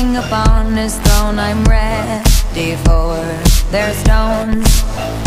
king upon his throne, I'm ready for their stones.